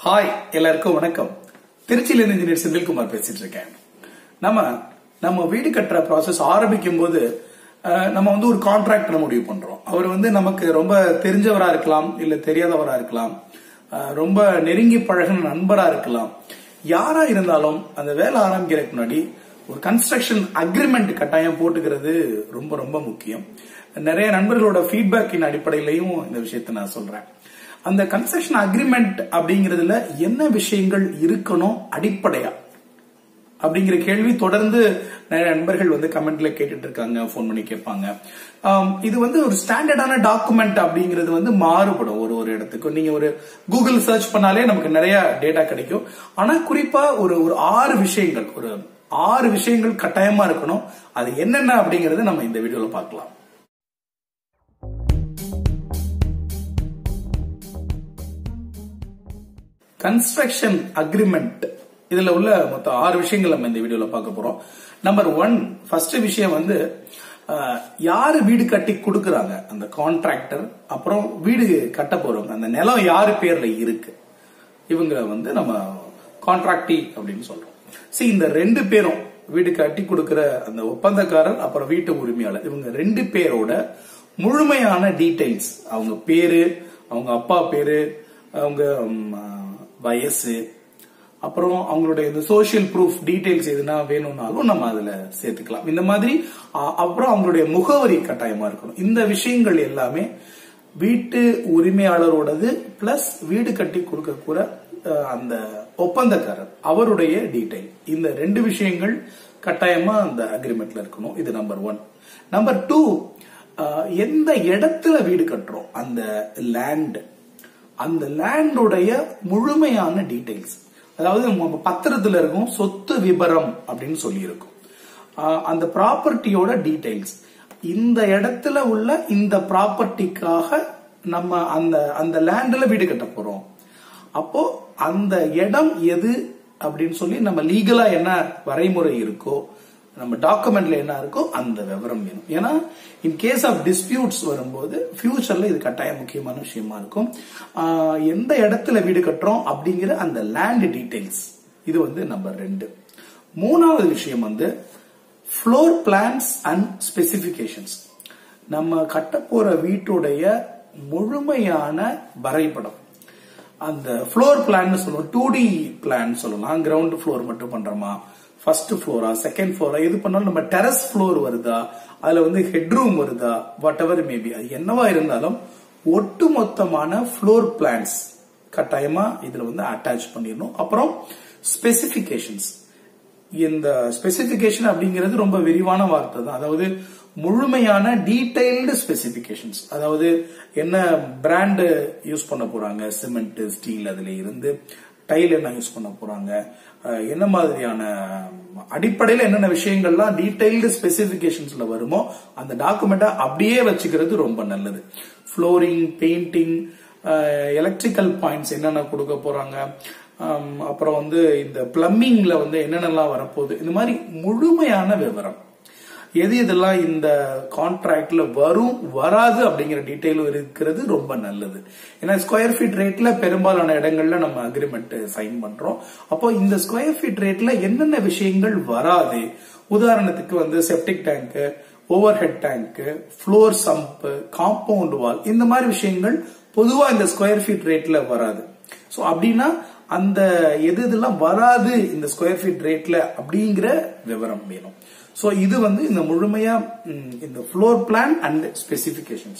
Hi, எல்லாருக்கும் வணக்கம். திருச்சியில இருந்து இன்ஜினியர் செந்தில்குமார் பேசிட்டு இருக்கேன். நம்ம வீடு கட்டுற ப்ராசஸ் ஆரம்பிக்கும் போது நம்ம ஒரு கான்ட்ராக்டர் முடிவு பண்றோம். அவர் நமக்கு ரொம்ப தெரிஞ்சவரா இருக்கலாம், இல்ல தெரியாதவரா இருக்கலாம், ரொம்ப நெருங்கி பழகின நண்பரா இருக்கலாம். யாரா இருந்தாலும் அந்த வேலை ஆரம்பிக்கிறதுக்கு முன்னாடி ஒரு கன்ஸ்ட்ரக்ஷன் அக்ரிமெண்ட் கட்டாயம் போட்டுக்கிறது ரொம்ப ரொம்ப முக்கியம். நிறைய நண்பர்களோட ஃபீட்பேக்கின் அடிப்படையிலையும் இந்த விஷயத்த நான் சொல்றேன். அந்த கன்ஸ்ட்ரக்ஷன் அக்ரிமெண்ட் அப்படிங்கறதுல என்ன விஷயங்கள் இருக்கணும் அடிப்படையா அப்படிங்கிற கேள்வி தொடர்ந்து நிறைய நண்பர்கள் கமெண்ட்ல கேட்டுட்டு இருக்காங்க, போன் பண்ணி கேட்பாங்க. இது ஒரு ஸ்டாண்டர்டான டாக்குமெண்ட் அப்படிங்கிறது மாறுபடும் ஒரு இடத்துக்கு. நீங்க ஒரு கூகுள் சர்ச் பண்ணாலே நமக்கு நிறைய டேட்டா கிடைக்கும். ஆனா குறிப்பா ஒரு 6 விஷயங்கள் கட்டாயமா இருக்கணும். அது என்னென்ன அப்படிங்கறது நம்ம இந்த வீடியோல பார்க்கலாம். கன்ஸ்ட்ரக்ஷன் அக்ரிமெண்ட் இதுல உள்ள மொத்தம் 6 விஷயங்கள் நம்ம இந்த வீடியோல பார்க்க போறோம். நம்பர் 1, ஃபர்ஸ்ட் விஷயம் யாரு வீடு கட்டி கொடுக்கறாங்க, அந்த கான்ட்ராக்டர், அப்புறம் வீடு கட்ட போறவங்க, அந்த நிலம் யாரு பேர்ல இருக்கு, இவங்க நம்ம கான்ட்ராக்டி அப்படின்னு சொல்றோம். இந்த 2 பேரும், வீடு கட்டி கொடுக்கிற அந்த ஒப்பந்தக்காரர் அப்புறம் வீட்டு உரிமையாளர், இவங்க 2 பேரோட முழுமையான டீடைல்ஸ், அவங்க பேரு, அவங்க அப்பா பேரு, அவங்க வயசு, அப்புறம் அவங்களுடைய இந்த சோசியல் ப்ரூஃப் டீடைல்ஸ் எதுனா வேணும்னாலும் நம்ம அதுல சேர்த்துக்கலாம். இந்த மாதிரி அப்புறம் அவங்களுடைய முகவரி கட்டாயமா இருக்கணும். இந்த விஷயங்கள் எல்லாமே வீட்டு உரிமையாளரோடது பிளஸ் வீடு கட்டி கொடுக்க கூட அந்த ஒப்பந்தக்காரர் அவருடைய டீடைல், இந்த 2 விஷயங்கள் கட்டாயமா அந்த அக்ரிமெண்ட்ல இருக்கணும். இது நம்பர் 1. நம்பர் 2, எந்த இடத்துல வீடு கட்டுறோம், அந்த லேண்டோடைய முழுமையான டீடைல்ஸ், அதாவது பத்திரத்துல இருக்கும் சொத்து விபரம் அப்படின்னு சொல்லி இருக்கும். அந்த ப்ராப்பர்ட்டியோட டீடைல்ஸ், இந்த இடத்துல உள்ள இந்த ப்ராப்பர்ட்டிக்காக நம்ம அந்த லேண்ட்ல வீடு கட்ட போறோம். அப்போ அந்த இடம் எது அப்படின்னு சொல்லி நம்ம லீகலா என்ன வரைமுறை இருக்கோ, நம்ம டாக்குமெண்ட்ல என்ன இருக்கோ அந்த விவரம் வேணும். ஏன்னா இன் கேஸ் ஆஃப் டிஸ்பியூட்ஸ் வரும்போது ஃபியூச்சர்ல இது கட்டாயம் முக்கியமான விஷயமா இருக்கும். எந்த இடத்துல வீடு கட்டுறோம் அப்படிங்கிற அந்த லேண்ட் டீடைல்ஸ், இது நம்பர் 2. 3வது விஷயம் ஃப்ளோர் பிளான்ஸ் அண்ட் ஸ்பெசிபிகேஷன்ஸ். நம்ம கட்ட போற வீட்டுடைய முழுமையான வரைபடம், அந்த ஃப்ளோர் பிளான் சொல்லுவோம், 2D பிளான் சொல்லலாம். கிரவுண்ட் ஃப்ளோர் மட்டும் பண்றோமா, ஃபர்ஸ்ட் ஃப்ளோரா, செகண்ட் ஃப்ளோரா, எது பண்ணாலும் நம்ம டெரஸ் ஃப்ளோர் வருதா, அதுல ஹெட்ரூம் வருதா, வாட் எவர் மேபி, அது என்னவா இருந்தாலும் ஒட்டுமொத்தமான ஃப்ளோர் பிளான்ஸ் கட்டாயமா இதுல அட்டாச் பண்ணிடணும். அப்புறம் ஸ்பெசிபிகேஷன்ஸ், இந்த ஸ்பெசிபிகேஷன் அப்படிங்கிறது ரொம்ப விரிவான வார்த்தை தான். அதாவது முழுமையான டீடைல்டு ஸ்பெசிபிகேஷன்ஸ், அதாவது என்ன பிராண்ட் யூஸ் பண்ண போறாங்க, சிமெண்ட், ஸ்டீல், அதுல இருந்து டைல் என்ன யூஸ் பண்ண போறாங்க, என்ன மாதிரியான அடிப்படையில் என்னென்ன விஷயங்கள்லாம் டீடைல்டு ஸ்பெசிபிகேஷன்ஸ்ல வருமோ அந்த டாக்குமெண்ட்டை அப்படியே வச்சுக்கிறது ரொம்ப நல்லது. ஃப்ளோரிங், பெயிண்டிங், எலக்ட்ரிக்கல் பாயிண்ட்ஸ் என்னென்ன கொடுக்க போறாங்க, அப்புறம் இந்த பிளம்பிங்ல என்னென்னலாம் வரப்போகுது, இந்த மாதிரி முழுமையான விவரம், எது இதெல்லாம் இந்த கான்ட்ராக்ட்ல வரும் வராது அப்படிங்கிற டீடைலும் இருக்கிறது ரொம்ப நல்லது. ஏன்னா ஸ்கொயர் ஃபீட் ரேட்ல பெரும்பாலான இடங்கள்ல நம்ம அக்ரிமெண்ட் சைன் பண்றோம். அப்போ இந்த ஸ்கொயர் ஃபீட் ரேட்ல என்னென்ன விஷயங்கள் வராது, உதாரணத்துக்கு septic tank, overhead tank, floor sump, compound wall, இந்த மாதிரி விஷயங்கள் பொதுவா இந்த ஸ்கொயர் ஃபீட் ரேட்ல வராது. சோ அப்படின்னா அந்த எது இதெல்லாம் வராது இந்த ஸ்கொயர் ஃபீட் ரேட்ல அப்படிங்கிற விவரம் வேணும். சோ இது இந்த முழுமையா இந்த ஃப்ளோர் பிளான் அண்ட் ஸ்பெசிபிகேஷன்ஸ்.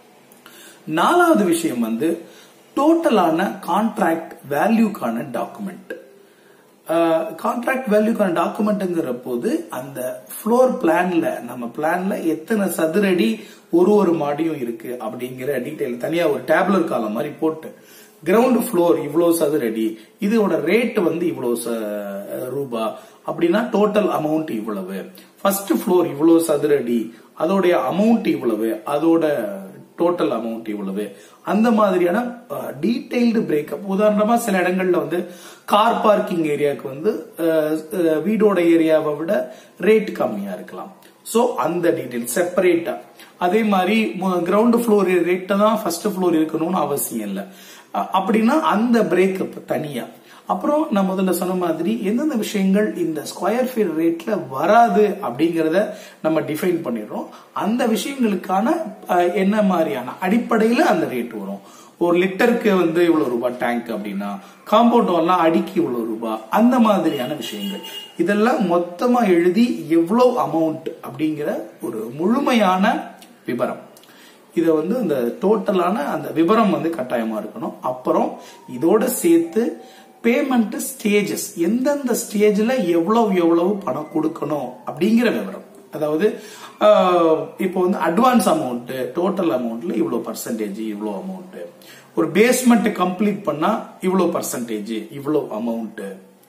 4வது விஷயம் டோட்டலான கான்ட்ராக்ட் வேல்யூக்கான டாக்குமெண்ட். கான்ட்ராக்ட் வேல்யூக்கான டாக்குமெண்ட்ங்கிற போது அந்த ஃப்ளோர் பிளான்ல, நம்ம பிளான்ல எத்தனை சதுரடி ஒரு மாடியும் இருக்கு அப்படிங்கிற டீடைல் தனியா ஒரு டேபுலர் காலம் மாதிரி போட்டு, கிரவுண்ட் ஃப்ளோர் இவ்வளவு சதுரடி, இதோட ரேட் இவ்வளவு ரூபா அப்படின்னா டோட்டல் அமௌண்ட் இவ்வளவு, ஃபர்ஸ்ட் ஃப்ளோர் இவ்வளவு சதுரடி, அதோடைய அமௌண்ட் இவ்வளவு, அதோட டோட்டல் அமௌண்ட் இவ்வளவு, அந்த மாதிரியான டீடைல்டு பிரேக்கப். உதாரணமா சில இடங்கள்ல கார் பார்க்கிங் ஏரியாவுக்கு வீடோட ஏரியாவை விட ரேட் கம்மியா இருக்கலாம். சோ அந்த டீடைல் செப்பரேட்டா, அதே மாதிரி கிரவுண்ட் ஃப்ளோர் ரேட் தான் ஃபர்ஸ்ட் ஃப்ளோர் இருக்கணும்னு அவசியம் இல்லை. அப்படின்னா அந்த பிரேக்கப் தனியா. அப்புறம் நான் முதல்ல சொன்ன மாதிரி எந்தெந்த விஷயங்கள் இந்த ஸ்கொயர் ஃபீட் ரேட்ல வராது அப்படிங்கறத நம்ம டிஃபைன் பண்ணிடுறோம். அந்த விஷயங்களுக்கான என்ன மாதிரியான அடிப்படையில அந்த ரேட் வரும். ஒரு லிட்டருக்கு இவ்வளவு ரூபாய் டேங்க் அப்படின்னா காம்பவுண்ட் வால்லாம் அடிக்கு இவ்வளவு ரூபாய், அந்த மாதிரியான விஷயங்கள் இதெல்லாம் மொத்தமா எழுதி எவ்வளவு அமௌண்ட் அப்படிங்கிற ஒரு முழுமையான விவரம். இத இந்த டோட்டலான அந்த விவரம் கட்டாயமா இருக்கணும். அப்புறம் இதோட சேர்த்து பேமெண்ட் ஸ்டேஜஸ், எந்தெந்த ஸ்டேஜ்ல எவ்வளவு பணம் கொடுக்கணும் அப்படிங்கிற விவரம். அதாவது இப்போ அட்வான்ஸ் அமௌண்ட், டோட்டல் அமௌண்ட்ல இவ்வளவு பர்சன்டேஜ், இவ்வளவு அமௌண்ட், ஒரு பேஸ்மெண்ட் கம்ப்ளீட் பண்ணா இவ்வளவு பர்சன்டேஜ், இவ்வளவு அமௌண்ட்,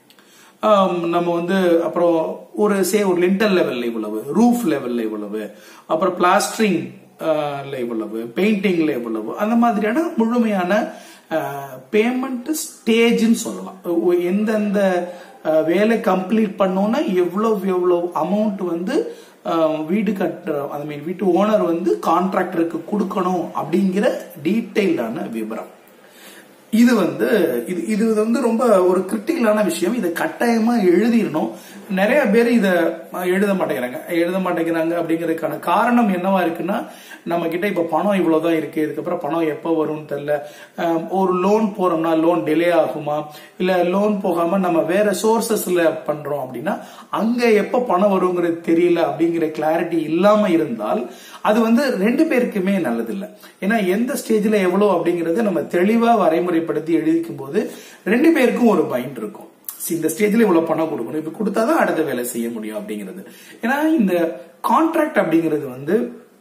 நம்ம அப்புறம் ஒரு லிண்டர் லெவல்ல இவ்வளவு, ரூஃப் லெவல்ல இவ்வளவு, அப்புறம் பிளாஸ்டரிங் இவ்வளவு, பெயிண்டிங்ல இவ்வளவு, அந்த மாதிரியான முழுமையான பேமெண்ட் ஸ்டேஜ்னு சொல்லலாம். எந்தெந்த வேலை கம்ப்ளீட் பண்ணோம்னா எவ்வளவு அமௌண்ட் வீடு கட்டுற வீட்டு ஓனர் கான்ட்ராக்டருக்கு கொடுக்கணும் அப்படிங்கிற டீடைல்டான விவரம். இது இது ரொம்ப ஒரு கிரிட்டிக்கலான விஷயம். இதை கட்டாயமா எழுதிடணும். நிறைய பேர் இத எழுத மாட்டேங்கிறாங்க அப்படிங்கறதுக்கான காரணம் என்னவா இருக்குன்னா, நம்ம கிட்ட இப்ப பணம் இவ்வளவுதான் இருக்கு, இதுக்கப்புறம் பணம் எப்ப வரும்னு தெரியல, ஒரு லோன் போறோம்னா லோன் டிலே ஆகுமா, இல்ல லோன் போகாம நம்ம வேற சோர்சஸ்ல பண்றோம் அப்படின்னா அங்க எப்ப பணம் வருங்கிறது தெரியல அப்படிங்கிற கிளாரிட்டி இல்லாம இருந்தால் அது ரெண்டு பேருக்குமே நல்லது இல்ல. ஏன்னா எந்த ஸ்டேஜ்ல எவ்வளவு அப்படிங்கறத நம்ம தெளிவா வரைமுறைப்படுத்தி எழுதிக்கும் போது ரெண்டு பேருக்கும் ஒரு மைண்ட் இருக்கும். இந்த ஸ்டேஜ்ல இவ்வளவு பணம் கொடுக்கணும், இப்ப கொடுத்தாதான் அடுத்த வேலை செய்ய முடியும் அப்படிங்கிறது. ஏன்னா இந்த கான்ட்ராக்ட் அப்படிங்கிறது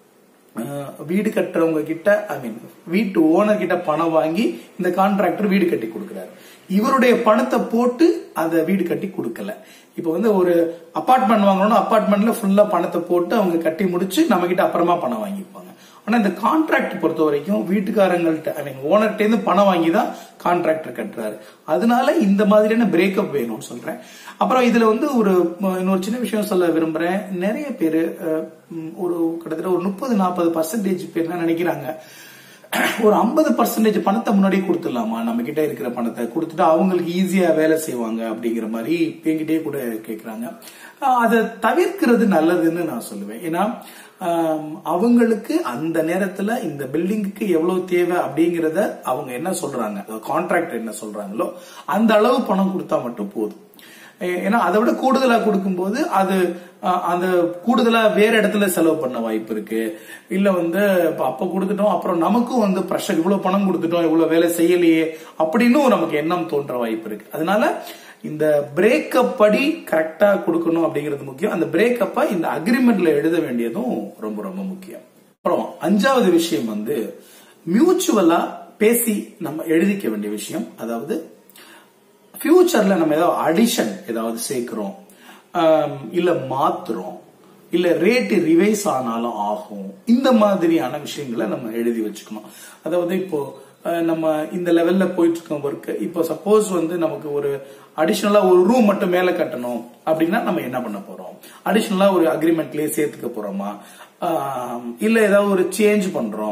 வீடு கட்டுறவங்க கிட்ட, வீட்டு ஓனர் கிட்ட பணம் வாங்கி இந்த கான்ட்ராக்டர் வீடு கட்டி கொடுக்கிறாரு. இவருடைய பணத்தை போட்டு அதை வீடு கட்டி கொடுக்கல. இப்ப ஒரு அபார்ட்மெண்ட் வாங்கணும்னா அபார்ட்மெண்ட்ல ஃபுல்லா பணத்தை போட்டு அவங்க கட்டி முடிச்சு நம்ம கிட்ட அப்புறமா பணம் வாங்கிப்பாங்க. ஆனா இந்த கான்ட்ராக்ட் பொறுத்த வரைக்கும் வீட்டுக்காரங்கள்ட்ட ஓனர்கிட்ட இருந்து பணம் வாங்கி தான் கான்ட்ராக்டர் கட்டுறாரு. அதனால இந்த மாதிரியான பிரேக்கப் வேணும்னு சொல்றேன். அப்புறம் இதுல இன்னொரு சின்ன விஷயம் சொல்ல விரும்புறேன். நிறைய பேரு ஒரு கிட்டத்தட்ட ஒரு 30-40% பேர் என்ன நினைக்கிறாங்க, ஒரு 50% பணத்தை முன்னாடியே கொடுத்துடலாமா, நம்ம கிட்ட இருக்கிற பணத்தை கொடுத்துட்டு அவங்களுக்கு ஈஸியா வேலை செய்வாங்க அப்படிங்கிற மாதிரி என்கிட்டயே கூட கேக்குறாங்க. அதை தவிர்க்கிறது நல்லதுன்னு நான் சொல்லுவேன். ஏன்னா அவங்களுக்கு அந்த நேரத்துல இந்த பில்டிங்க்கு எவ்வளவு தேவை அப்படிங்கறத அவங்க என்ன சொல்றாங்க, கான்ட்ராக்டர் என்ன சொல்றாங்களோ அந்த அளவு பணம் கொடுத்தா மட்டும் போதும். ஏன்னா அதை விட கூடுதலா கொடுக்கும்போது அது அந்த கூடுதலா வேற இடத்துல செலவு பண்ண வாய்ப்பு இருக்கு. இல்ல அப்ப கொடுத்துட்டோம் அப்புறம் நமக்கும் பிரஷர், இவ்வளவு பணம் கொடுத்துட்டோம் இவ்வளவு வேலை செய்யலையே அப்படின்னு நமக்கு எண்ணம் தோன்ற வாய்ப்பு இருக்கு. அதனால இந்த பிரேக்கப் படி கரெக்டா கொடுக்கணும் அப்படிங்கிறது முக்கியம். அந்த பிரேக்கப்ப இந்த அக்ரிமெண்ட்ல எழுத வேண்டியதும் ரொம்ப ரொம்ப முக்கியம். அப்புறம் 5வது விஷயம் மியூச்சுவலா பேசி நம்ம எழுதிக்க வேண்டிய விஷயம். அதாவது ஃபியூச்சர்ல நம்ம ஏதாவது அடிஷன் ஏதாவது சேர்க்கிறோம், இல்ல மாத்துறோம், இல்ல ரேட் ரிவைஸ் ஆனாலும் ஆகும், இந்த மாதிரியான விஷயங்களை நம்ம எழுதி வச்சுக்கணும். அதாவது இப்போ நம்ம இந்த லெவல்ல போயிட்டு இருக்கோம் ஒர்க். இப்போ சப்போஸ் நமக்கு ஒரு அடிஷனலா ஒரு ரூம் மட்டும் மேல கட்டணும் அப்படின்னா நம்ம என்ன பண்ண போறோம், அடிஷனலா ஒரு அக்ரிமெண்ட்லயே சேர்த்துக்க போறோமா, இல்ல ஏதாவது ஒரு சேஞ்ச் பண்றோம்,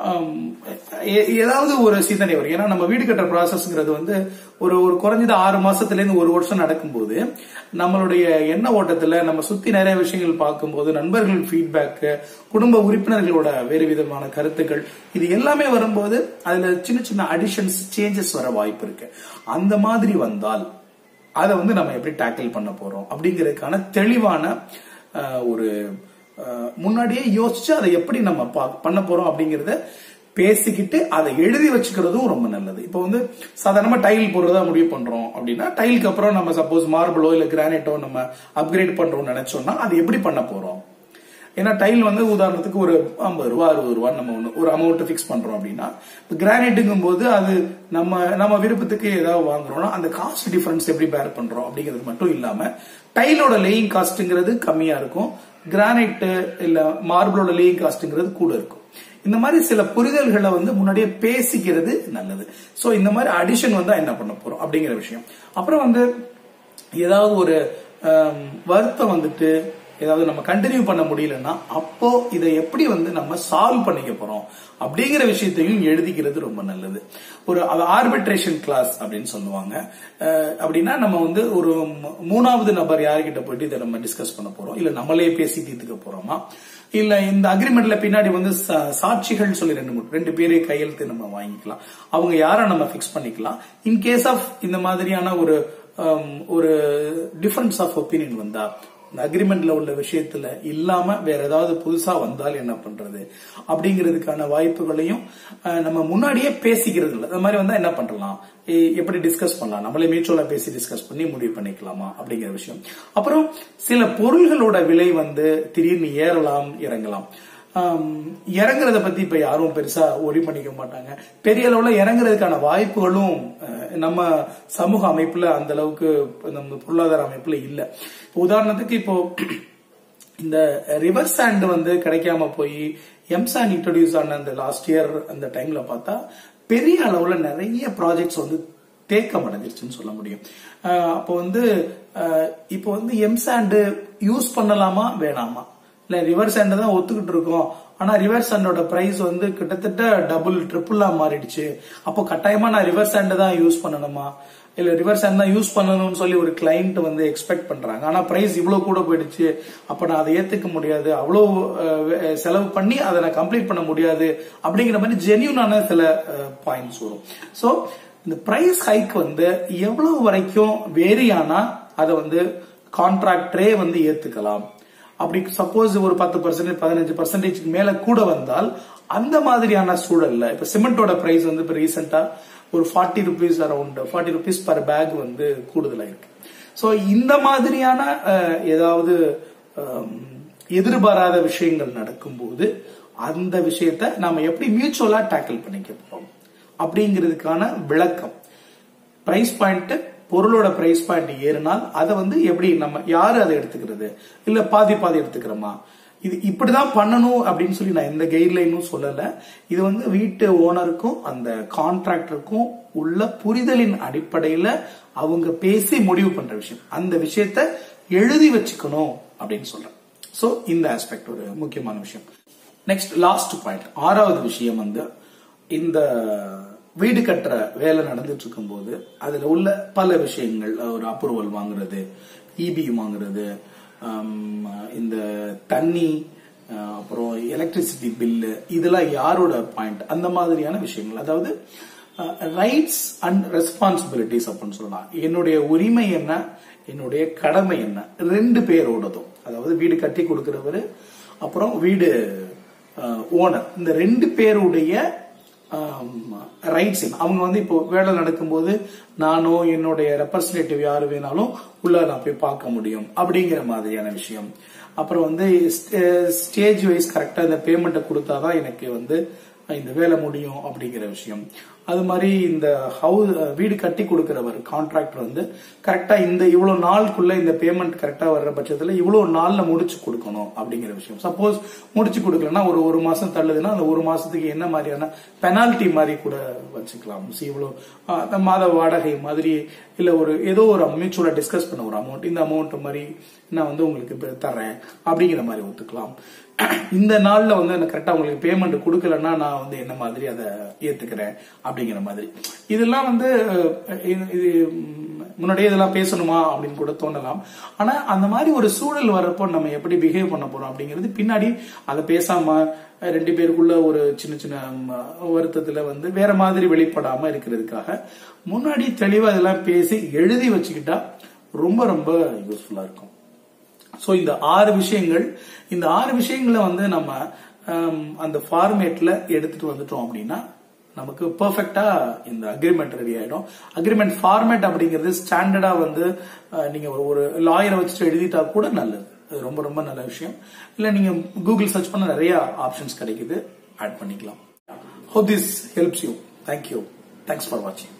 ஏதாவது ஒரு சிந்தனை வரும். ஏன்னா நம்ம வீடு கட்டுற ப்ராசஸ்ங்கிறது ஒரு குறைஞ்சது 6 மாசத்துல இருந்து 1 வருஷம் நடக்கும்போது நம்மளுடைய எண்ண ஓட்டத்துல நம்ம சுத்தி நிறைய விஷயங்கள் பார்க்கும்போது நண்பர்கள் ஃபீட்பேக், குடும்ப உறுப்பினர்களோட வேறு விதமான கருத்துக்கள், இது எல்லாமே வரும்போது அதுல சின்ன சின்ன அடிஷன்ஸ் சேஞ்சஸ் வர வாய்ப்பு இருக்கு. அந்த மாதிரி வந்தால் அதை நம்ம எப்படி டேக்கிள் பண்ண போறோம் அப்படிங்கறதுக்கான தெளிவான ஒரு முன்னாடியே யோசிச்சு அதை எப்படி நம்ம பண்ண போறோம் அப்படிங்கறத பேசிக்கிட்டு அதை எழுதி வச்சுக்கிறதும் ரொம்ப நல்லது. இப்போ சாதாரணமா டைல் போடுறதா முடிவு பண்றோம் அப்படின்னா டைலுக்கு அப்புறம் நம்ம சப்போஸ் மார்பிளோ இல்ல கிரானைட்டோ நம்ம அப்கிரேட் பண்றோம்னு நினைச்சோம்னா அது எப்படி பண்ண போறோம். ஏன்னா டைல் உதாரணத்துக்கு ஒரு 50 ரூபா 60 ரூபா நம்ம ஒரு அமௌண்ட் பிக்ஸ் பண்றோம் அப்படின்னா, கிரானைட்டுங்கும் போது அது நம்ம விருப்பத்துக்கு ஏதாவது வாங்குறோம்னா அந்த காஸ்ட் டிஃபரன்ஸ் எப்படி பேர் பண்றோம் அப்படிங்கிறது மட்டும் இல்லாம டைலோட லேயிங் காஸ்ட்ங்கிறது கம்மியா இருக்கும், கிரானைட் இல்ல மார்பிளோட லேயிங் காஸ்ட்ங்கிறது கூட இருக்கும். இந்த மாதிரி சில புரிதல்களை முன்னாடியே பேசிக்கிறது நல்லது. சோ இந்த மாதிரி அடிஷன் என்ன பண்ண போறோம் அப்படிங்கிற விஷயம். அப்புறம் ஏதாவது ஒரு வருத்தம் ஏதாவது நம்ம கண்டினியூ பண்ண முடியலன்னா அப்போ இதை எப்படி வந்து நம்ம சால்வ் பண்ணிக்க போறோம் அப்படிங்கிற விஷயத்தையும் எழுதிக்கிறது ரொம்ப நல்லது. ஒரு ஆர்பிட்ரேஷன் கிளாஸ் அப்படின்னு சொல்லுவாங்க. அப்படின்னா நம்ம வந்து ஒரு மூணாவது நபர் யாருக்கிட்ட போயிட்டு இதை நம்ம டிஸ்கஸ் பண்ண போறோம், இல்ல நம்மளே பேசி தீர்த்துக்க போறோமா, இல்ல இந்த அக்ரிமெண்ட்ல பின்னாடி வந்து சாட்சிகள் சொல்லி ரெண்டு பேரே கையெழுத்து நம்ம வாங்கிக்கலாம், அவங்க யாரை நம்ம பிக்ஸ் பண்ணிக்கலாம். இன் கேஸ் ஆஃப் இந்த மாதிரியான ஒரு டிஃபரன்ஸ் ஆஃப் ஒப்பீனியன் வந்தா, இந்த அக்ரிமெண்ட்ல உள்ள விஷயத்துல இல்லாம வேற ஏதாவது புதுசா வந்தால் என்ன பண்றது அப்படிங்கிறதுக்கான வாய்ப்புகளையும் நம்ம முன்னாடியே பேசிக்கிறது இல்லை. அது மாதிரி வந்தா என்ன பண்ணலாம், எப்படி டிஸ்கஸ் பண்ணலாம், நம்மளே மியூச்சுவலா பேசி டிஸ்கஸ் பண்ணி முடிவு பண்ணிக்கலாமா அப்படிங்கிற விஷயம். அப்புறம் சில பொருள்களோட விலை வந்து திடீர்னு ஏறலாம் இறங்கலாம். இறங்குறத பத்தி இப்ப யாரும் பெருசா ஒரி பண்ணிக்க மாட்டாங்க. பெரிய அளவுல இறங்குறதுக்கான வாய்ப்புகளும் நம்ம சமூக அமைப்புல அந்த அளவுக்கு நம்ம பொருளாதார அமைப்புல இல்ல. உதாரணத்துக்கு இப்போ இந்த ரிவர் சாண்ட் வந்து கிடைக்காம போய் எம்சாண்ட் இன்ட்ரோடியூஸ் ஆன அந்த லாஸ்ட் இயர் அந்த டைம்ல பார்த்தா பெரிய அளவுல நிறைய ப்ராஜெக்ட்ஸ் வந்து தேக்கம் அடைஞ்சிருச்சுன்னு சொல்ல முடியும். அப்போ வந்து இப்போ வந்து எம்சாண்ட் யூஸ் பண்ணலாமா வேணாமா, இல்ல ரிவர் சாண்ட் தான் ஒத்துக்கிட்டு இருக்கோம், ஆனா ரிவர் சாண்டோட பிரைஸ் வந்து கிட்டத்தட்ட டபுள் ட்ரிபிளா மாறிடுச்சு, அப்போ கட்டாயமா நான் ரிவர் சாண்ட் தான் யூஸ் பண்ணணுமா, இல்ல ரிவர் சாண்ட் தான் யூஸ் பண்ணணும்னு சொல்லி ஒரு கிளைண்ட் வந்து எக்ஸ்பெக்ட் பண்றாங்க, ஆனா பிரைஸ் இவ்வளவு கூட போயிடுச்சு, அப்ப நான் அதை ஏத்துக்க முடியாது, அவ்வளவு செலவு பண்ணி அதை நான் கம்ப்ளீட் பண்ண முடியாது அப்படிங்கிற மாதிரி ஜென்யூனான சில பாயிண்ட்ஸ் வரும். சோ இந்த பிரைஸ் ஹைக் வந்து எவ்வளவு வரைக்கும் வேரி ஆனா அதை வந்து கான்ட்ராக்டரே வந்து ஏத்துக்கலாம். அப்படி சப்போஸ் ஒரு 10% 15% மேல கூட வந்தால் அந்த மாதிரியான சூழல்ல இப்ப சிமெண்டோட பிரைஸ் வந்து இப்ப ரீசெண்டா ஒரு 40 rupees around 40 rupees per bag வந்து கூடுதலா இருக்கு. சோ இந்த மாதிரியான ஏதாவது எதிர்பாராத விஷயங்கள் நடக்கும்போது அந்த விஷயத்த நாம எப்படி மியூச்சுவலா டேக்கிள் பண்ணிக்க போறோம் அப்படிங்கிறதுக்கான விளக்கம். பிரைஸ் பாயிண்ட், பொருளோட பிரைஸ் பாயிண்ட் ஏறினால் அதை வந்து எப்படி நம்ம யாரு அதை எடுத்துக்கிறது, இல்ல பாதி எடுத்துக்கிறோமா, இது இப்படிதான் பண்ணணும் அப்படின்னு சொல்லி நான் எந்த கைட்லைனும் சொல்லல. இது வந்து வீட்டு ஓனருக்கும் அந்த கான்ட்ராக்டருக்கும் உள்ள புரிதலின் அடிப்படையில அவங்க பேசி முடிவு பண்ற விஷயம். அந்த விஷயத்த எழுதி வச்சுக்கணும் அப்படின்னு சொல்றேன். சோ இந்த ஆஸ்பெக்ட் ஒரு முக்கியமான விஷயம். நெக்ஸ்ட் லாஸ்ட் பாயிண்ட், ஆறாவது விஷயம் வந்து இந்த வீடு கட்டுற வேலை நடந்துட்டு இருக்கும் போது அதுல உள்ள பல விஷயங்கள், ஒரு அப்ரூவல் வாங்குறது, இபி வாங்குறது, இந்த தண்ணி, அப்புறம் எலக்ட்ரிசிட்டி பில்லு, இதெல்லாம் யாரோட பாயிண்ட், அந்த மாதிரியான விஷயங்கள். அதாவது ரைட்ஸ் அண்ட் ரெஸ்பான்சிபிலிட்டிஸ் அப்படின்னு சொல்லலாம். என்னுடைய உரிமை என்ன, என்னுடைய கடமை என்ன, ரெண்டு பேரோடதும், அதாவது வீடு கட்டி கொடுக்கிறவரு அப்புறம் வீடு ஓனர், இந்த ரெண்டு பேருடைய ரைட்ஸ். அவங்க வந்து இப்போ வேலை நடக்கும்போது நானோ என்னுடைய ரெப்ரசன்டேட்டிவ் யாரு வேணாலும் உள்ள நான் போய் பார்க்க முடியும் அப்படிங்கிற மாதிரியான விஷயம். அப்புறம் வந்து ஸ்டேஜ் வைஸ் கரெக்டா இந்த பேமெண்ட் கொடுத்தாதான் எனக்கு வந்து இந்த வேலை முடியும் அப்படிங்கிற விஷயம். அது மாதிரி இந்த வீடு கட்டி கொடுக்கிறவர் கான்ட்ராக்டர் வந்து கரெக்டா இந்த இவ்வளவு நாளுக்குள்ள இந்த பேமெண்ட் கரெக்டா வர்ற பட்சத்துல இவ்வளவு நாள்ல முடிச்சு கொடுக்கணும் அப்படிங்கிற விஷயம். சப்போஸ் முடிச்சு கொடுக்கலன்னா ஒரு மாசம் தள்ளுதுன்னா அந்த ஒரு மாசத்துக்கு என்ன மாதிரியான பெனால்டி மாதிரி கூட வச்சுக்கலாம். இவ்வளவு மாத வாடகை மாதிரி, இல்ல ஏதோ ஒரு மியூச்சுவலா டிஸ்கஸ் பண்ண ஒரு அமௌண்ட், இந்த அமௌண்ட் மாதிரி நான் வந்து உங்களுக்கு தர்றேன் அப்படிங்கிற மாதிரி ஒத்துக்கலாம். இந்த நாள்ல வந்து கரெக்டா உங்களுக்கு பேமெண்ட் கொடுக்கலன்னா நான் வந்து என்ன மாதிரி அதை ஏத்துக்கிறேன் அப்படிங்கிற மாதிரி. இதெல்லாம் வந்து முன்னாடியே இதெல்லாம் பேசணுமா அப்படின்னு கூட தோணலாம். ஆனா அந்த மாதிரி ஒரு சூழல் வரப்போ நம்ம எப்படி பிஹேவ் பண்ண போறோம் அப்படிங்கிறது பின்னாடி அதை பேசாம ரெண்டு பேருக்குள்ள ஒரு சின்ன வருத்தத்துல வந்து வேற மாதிரி வெளிப்படாம இருக்கிறதுக்காக முன்னாடி தெளிவா இதெல்லாம் பேசி எழுதி வச்சுக்கிட்டா ரொம்ப ரொம்ப யூஸ்ஃபுல்லா இருக்கும். சோ இந்த 6 விஷயங்கள், இந்த 6 விஷயங்களை வந்து நம்ம அந்த ஃபார்மேட்ல எடுத்துட்டு வந்துட்டோம் அப்படின்னா நமக்கு பெர்ஃபெக்ட்டா இந்த அக்ரிமெண்ட் ரெடி ஆயிடும். அக்ரிமெண்ட் ஃபார்மேட் அப்படிங்கிறது ஸ்டாண்டர்டா வந்து நீங்க ஒரு லாயரை வச்சுட்டு எழுதிட்டா கூட நல்லது. அது ரொம்ப ரொம்ப நல்ல விஷயம். இல்ல நீங்க கூகுள் சர்ச் பண்ண நிறைய ஆப்ஷன்ஸ் கிடைக்குது, ஆட் பண்ணிக்கலாம். Hope this helps you. Thank you. Thanks for watching.